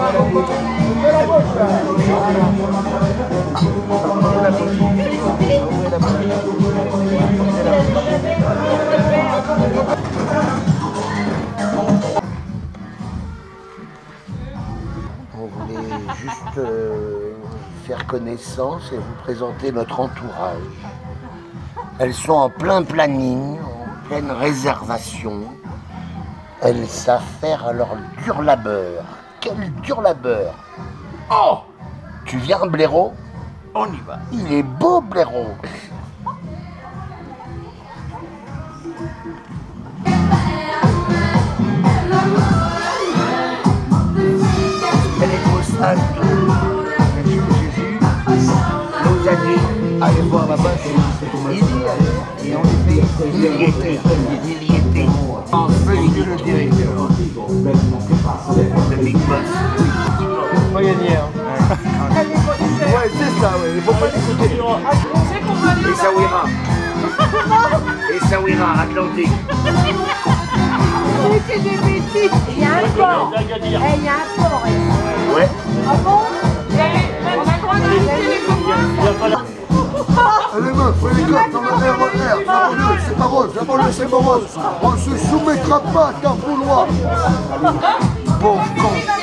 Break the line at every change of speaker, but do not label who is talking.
On voulait juste faire connaissance et vous présenter notre entourage. Elles sont en plein planning, en pleine réservation. Elles savent faire leur dur labeur. Quel dur labeur! Oh! Tu viens, Blaireau?
On y va.
Il est beau, Blaireau! Elle est grosse âge. Jésus nous a dit, allez voir là-bas, il y allait. Et en effet, il y était. Il y était. Monsieur le directeur, le Big Boss.
On va gagner.
Ouais, c'est ça, ouais. Il faut pas l'écouter. Et Saouira. Et Saouira, Atlantique.
C'est des bêtises. Il y a un port. Il y a un port.
Ouais.
Ah bon? On a droit d'inviter les copains.
Allez meuf, les gars, dans la RER, c'est pas rose, la banlieue c'est pas rose. On se soumettra pas à ta vouloir.
Pauvre con.